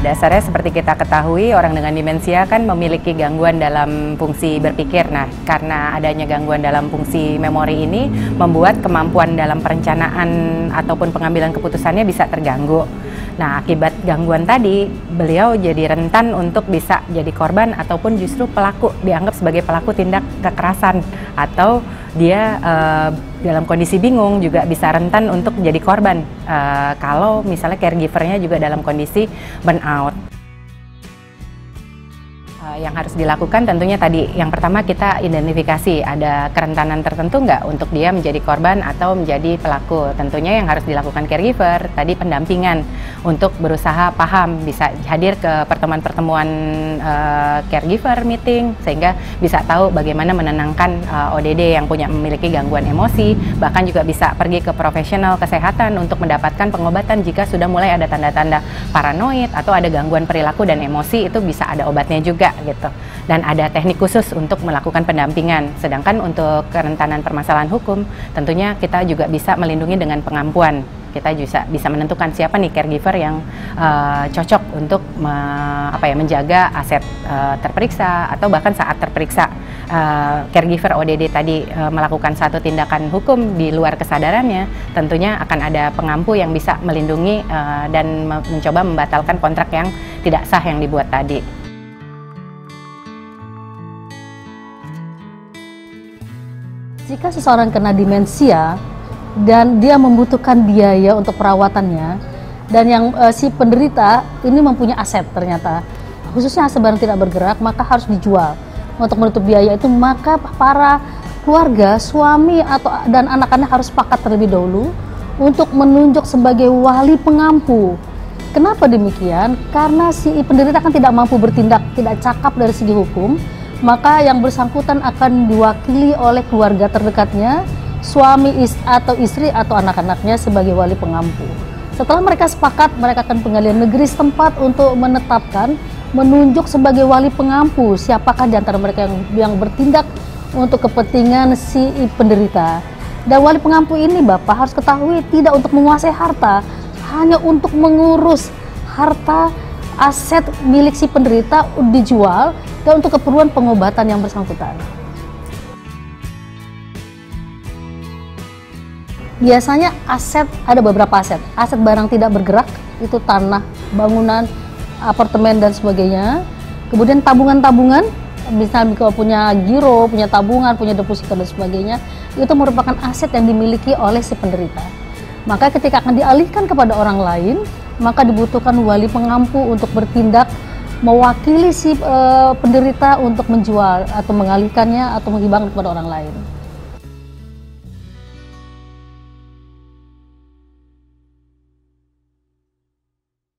Pada dasarnya seperti kita ketahui, orang dengan demensia kan memiliki gangguan dalam fungsi berpikir. Nah, karena adanya gangguan dalam fungsi memori ini membuat kemampuan dalam perencanaan ataupun pengambilan keputusannya bisa terganggu. Nah, akibat gangguan tadi, beliau jadi rentan untuk bisa jadi korban ataupun justru pelaku, dianggap sebagai pelaku tindak kekerasan, atau dia dalam kondisi bingung juga bisa rentan untuk menjadi korban kalau misalnya caregivernya juga dalam kondisi burnout. Yang harus dilakukan tentunya tadi, yang pertama kita identifikasi ada kerentanan tertentu nggak untuk dia menjadi korban atau menjadi pelaku. Tentunya yang harus dilakukan caregiver, tadi pendampingan untuk berusaha paham, bisa hadir ke pertemuan-pertemuan caregiver meeting, sehingga bisa tahu bagaimana menenangkan ODD yang memiliki gangguan emosi, bahkan juga bisa pergi ke profesional kesehatan untuk mendapatkan pengobatan jika sudah mulai ada tanda-tanda paranoid atau ada gangguan perilaku dan emosi, itu bisa ada obatnya juga gitu. Dan ada teknik khusus untuk melakukan pendampingan. Sedangkan untuk kerentanan permasalahan hukum, tentunya kita juga bisa melindungi dengan pengampuan. Kita bisa menentukan siapa nih caregiver yang cocok untuk menjaga aset terperiksa, atau bahkan saat terperiksa caregiver ODD tadi melakukan satu tindakan hukum di luar kesadarannya, tentunya akan ada pengampu yang bisa melindungi dan mencoba membatalkan kontrak yang tidak sah yang dibuat tadi. Jika seseorang kena demensia dan dia membutuhkan biaya untuk perawatannya, dan yang si penderita ini mempunyai aset ternyata, khususnya aset barang tidak bergerak, maka harus dijual. Untuk menutup biaya itu, maka para keluarga, suami dan anak-anak harus sepakat terlebih dahulu untuk menunjuk sebagai wali pengampu. Kenapa demikian? Karena si penderita kan tidak mampu bertindak, tidak cakap dari segi hukum, maka yang bersangkutan akan diwakili oleh keluarga terdekatnya, suami atau istri atau anak-anaknya sebagai wali pengampu. Setelah mereka sepakat, mereka akan pengadilan negeri setempat untuk menunjuk sebagai wali pengampu siapakah di antara mereka yang bertindak untuk kepentingan si penderita. Dan wali pengampu ini, Bapak harus ketahui, tidak untuk menguasai harta, hanya untuk mengurus harta aset milik si penderita dijual dan untuk keperluan pengobatan yang bersangkutan. Biasanya aset, ada beberapa aset. Aset barang tidak bergerak, itu tanah, bangunan, apartemen dan sebagainya. Kemudian tabungan-tabungan, misalnya kalau punya giro, punya tabungan, punya deposito dan sebagainya, itu merupakan aset yang dimiliki oleh si penderita. Maka ketika akan dialihkan kepada orang lain, maka dibutuhkan wali pengampu untuk bertindak mewakili si penderita untuk menjual atau mengalihkannya atau menghibahkan kepada orang lain.